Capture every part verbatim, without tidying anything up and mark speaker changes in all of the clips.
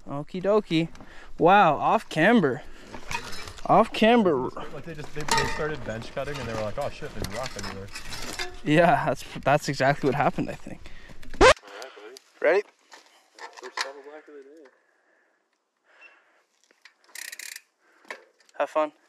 Speaker 1: Okie dokie. Wow, off camber. Off camber.
Speaker 2: Like they just they, they started bench cutting and they were like, oh shit, there's rock everywhere.
Speaker 1: Yeah, that's that's exactly what happened, I think. Alright, buddy. Ready?
Speaker 2: First double black of the day.
Speaker 1: Have fun.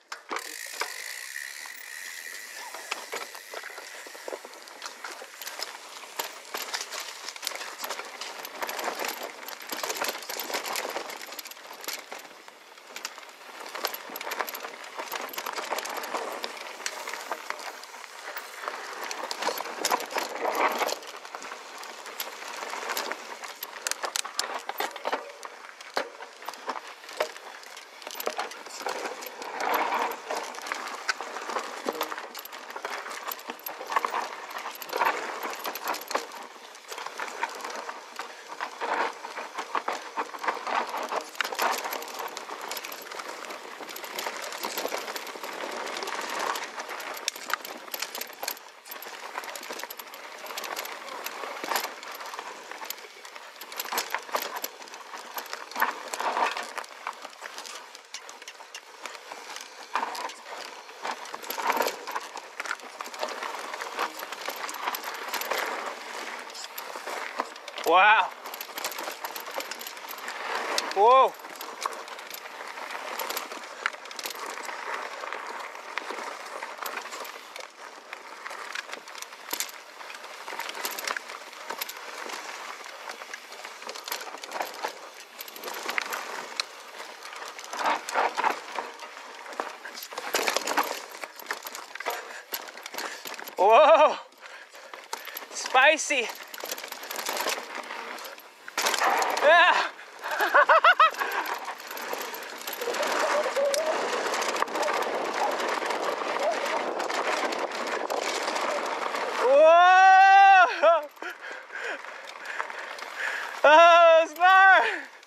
Speaker 1: Wow. Whoa. Whoa. Spicy. Yeah. Whoa! Oh, it's far!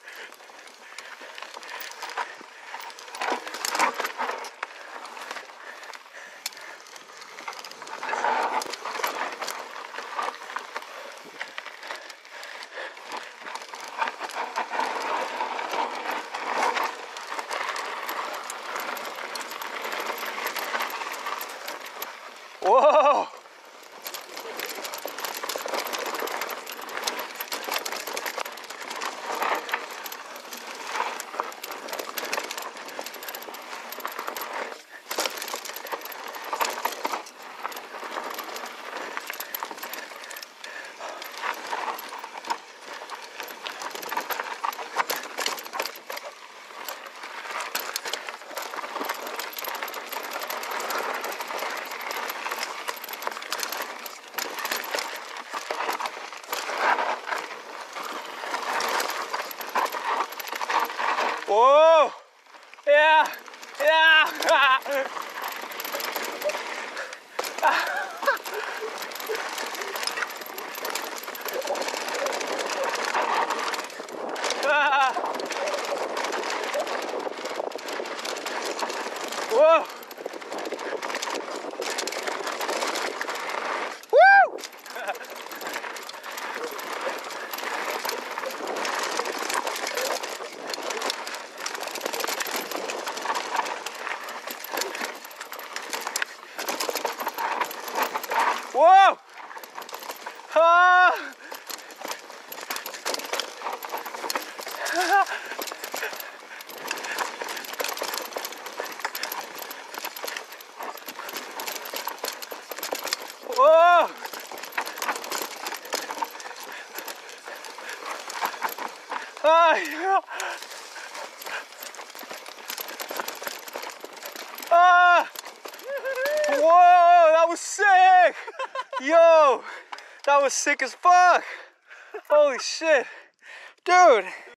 Speaker 1: Whoa! Whoa! Yeah! Yeah! Whoa! Woo! Whoa! Ah! Whoa! Ah, yeah. Ah! Whoa, that was sick! Yo, that was sick as fuck! Holy shit. Dude!